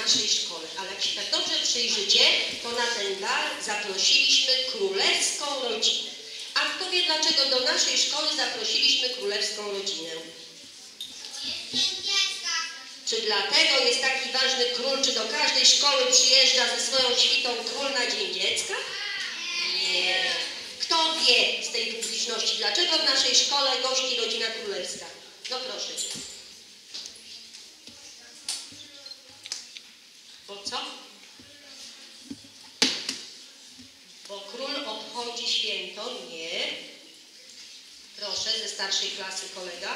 naszej szkole. Ale jak się tak dobrze przyjrzycie, to na ten bal zaprosiliśmy królewską rodzinę. A kto wie, dlaczego do naszej szkoły zaprosiliśmy królewską rodzinę? Czy dlatego jest taki ważny król, czy do każdej szkoły przyjeżdża ze swoją świtą król na Dzień Dziecka? Nie. Kto wie z tej publiczności, dlaczego w naszej szkole gości rodzina królewska? No proszę cię. Bo co? Bo król obchodzi święto? Nie. Proszę, ze starszej klasy kolega.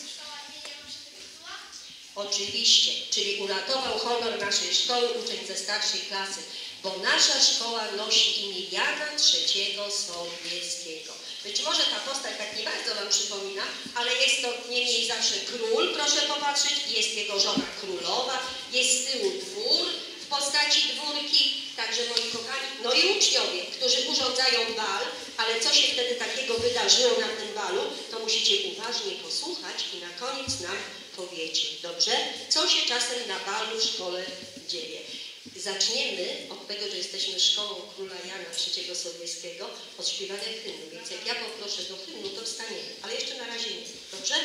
Oczywiście, czyli uratował honor naszej szkoły uczeń ze starszej klasy, bo nasza szkoła nosi imię Jana III Sobieskiego. Być może ta postać tak nie bardzo wam przypomina, ale jest to niemniej zawsze król, proszę popatrzeć, jest jego żona królowa, jest z tyłu dwór w postaci dwórki, także moi kochani, no i uczniowie, którzy urządzają bal, ale co się wtedy takiego wydarzyło na tym balu, to musicie uważnie posłuchać i na koniec nam powiecie, dobrze? Co się czasem na balu w szkole dzieje? Zaczniemy od tego, że jesteśmy szkołą króla Jana III Sobieskiego, od śpiewania hymnu, więc jak ja poproszę do hymnu, to wstaniemy, ale jeszcze na razie nie, dobrze?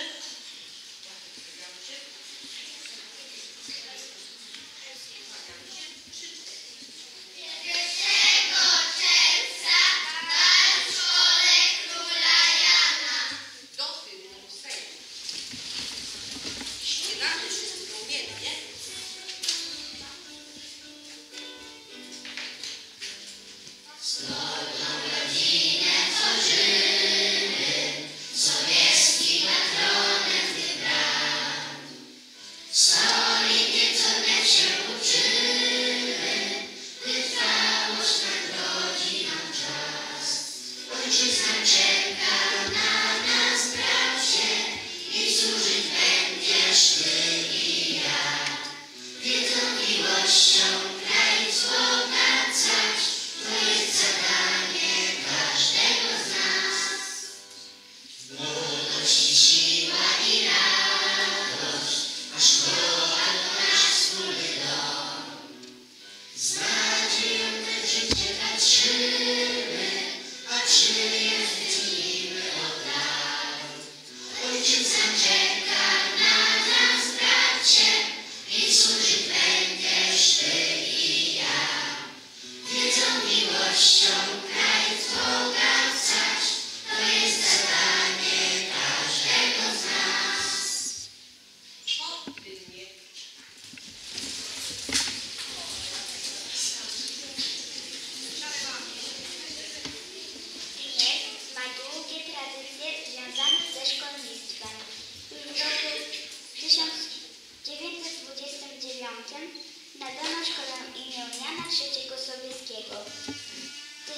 Nadano szkołę imię Jana III Sobieskiego. W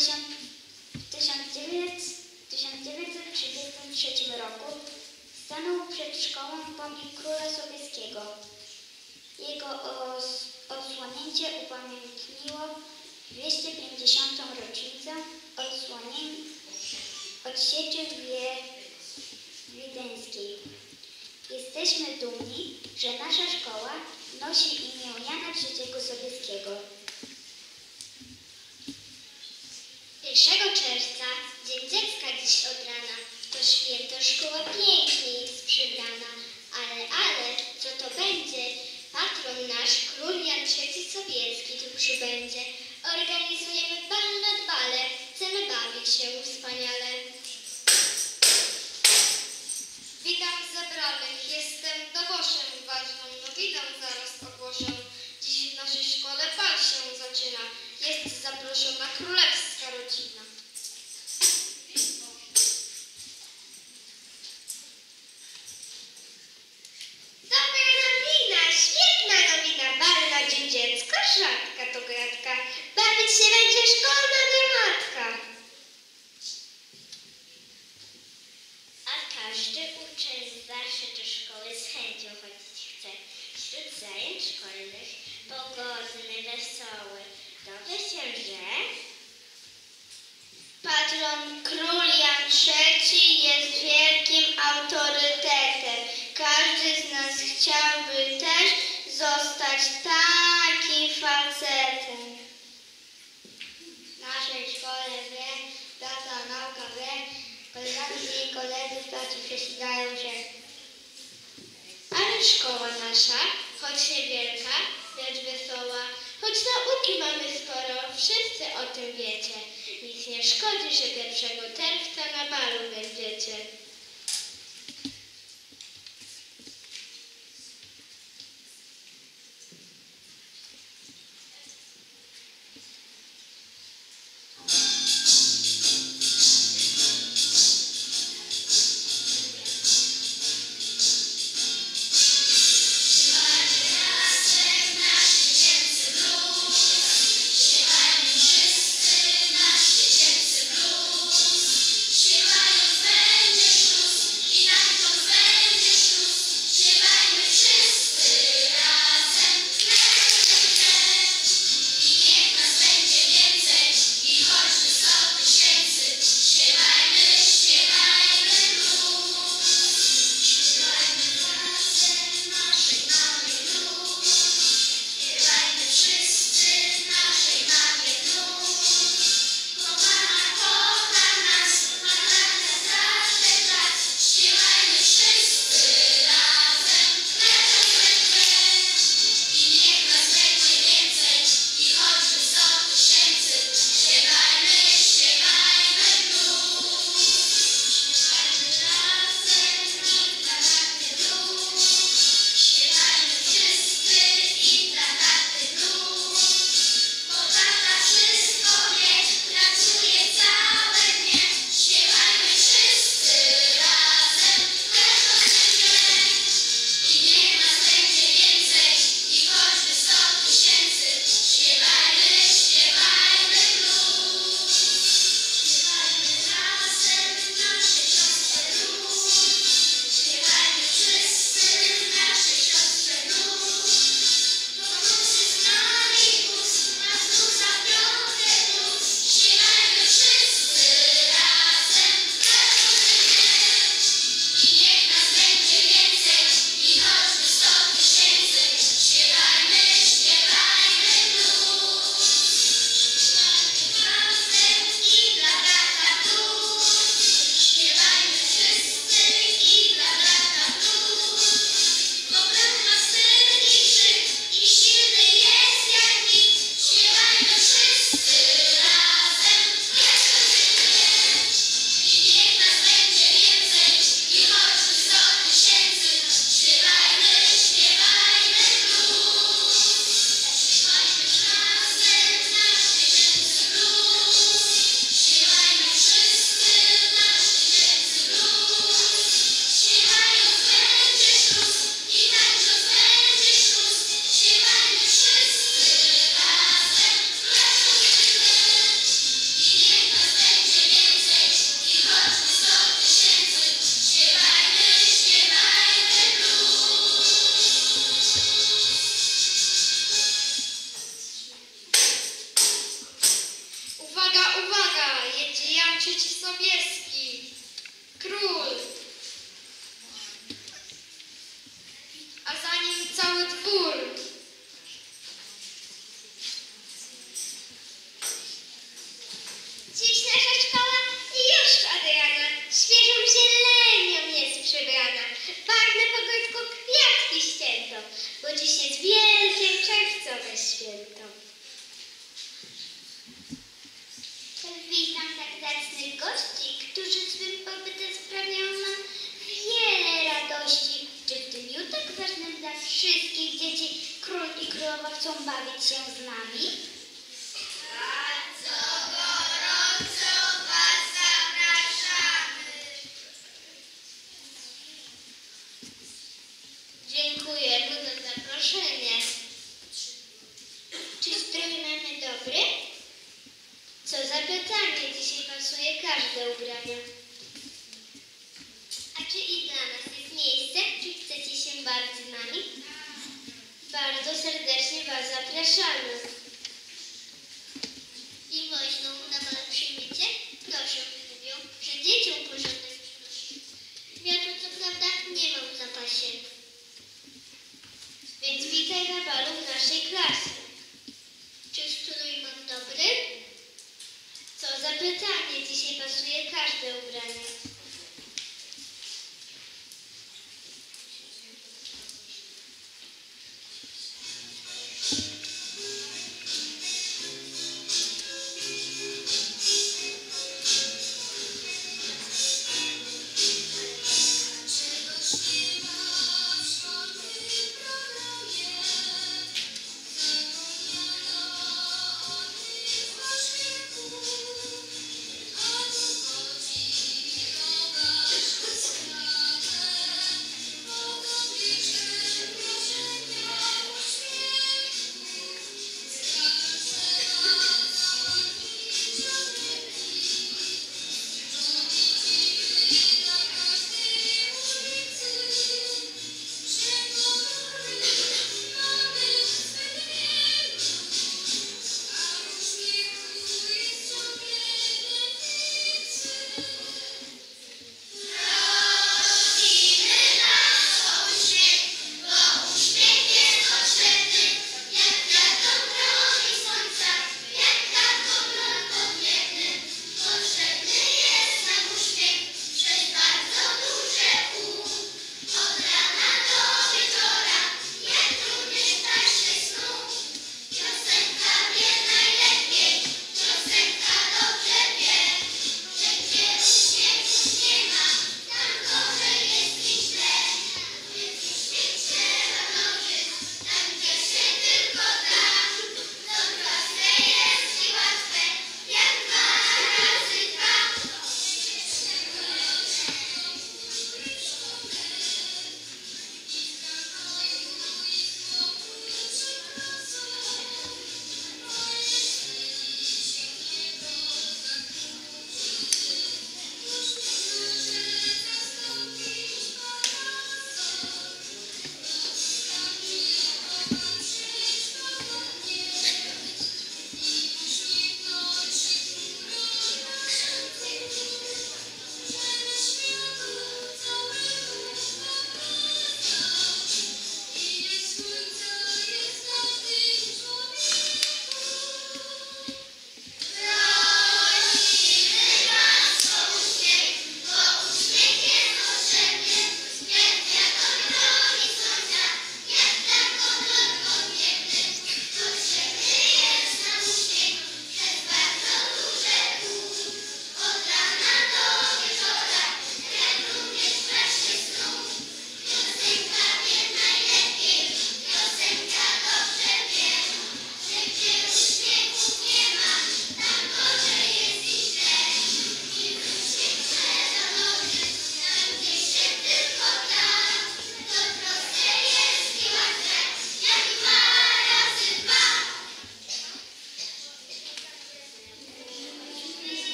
1933 roku stanął przed szkołą pomnik króla Sobieskiego. Jego odsłonięcie upamiętniło 250. rocznicę odsieczy wiedeńskiej. Jesteśmy dumni, że nasza szkoła nosi imię Jana III Sobieskiego. 1 czerwca, Dzień Dziecka dziś od rana, to święto, szkoła pięknie jest przybrana. Ale, co to będzie? Patron nasz, król Jan III Sobieski tu przybędzie. Organizujemy bal nad bale, chcemy bawić się wspaniale. Witam zebranych, jestem doboszem ważną, no witam zaraz ogłoszę. Dziś w naszej szkole bal się zaczyna, jest zaproszona królewska rodzina. Dobra nowina, świetna nowina, bal na Dzień Dziecka, rzadka to gratka, bawić się będzie szkolna gromadka. Każdy uczeń zawsze do szkoły z chęcią chodzić chce. Wśród zajęć szkolnych pogodny, wesoły. Dowie się, że patron król Jan III jest wielkim autorytetem. Każdy z nas chciałby też zostać takim koledzy z pracy prześcigają się. Ale szkoła nasza, choć niewielka, lecz wesoła, choć nauki mamy sporo, wszyscy o tym wiecie. Nic nie szkodzi, że 1 czerwca na balu będziecie.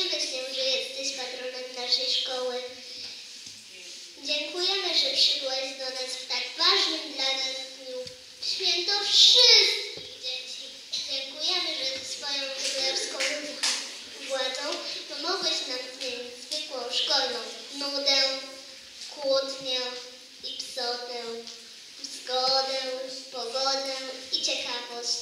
cieszymy się, że jesteś patronem naszej szkoły. Dziękujemy, że przybyłeś do nas w tak ważnym dla nas dniu. Święto wszystkich dzieci. Dziękujemy, że swoją królewską władzą pomogłeś nam zmienić zwykłą szkolną nudę, kłótnię i psotę, zgodę, pogodę i ciekawość.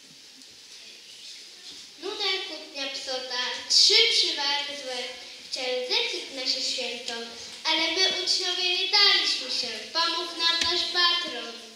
Nuda, kłótnia, psota, 3 przywary złe chciały zepsuć nasze święto, ale my uczniowie nie daliśmy się, pomógł nam nasz patron.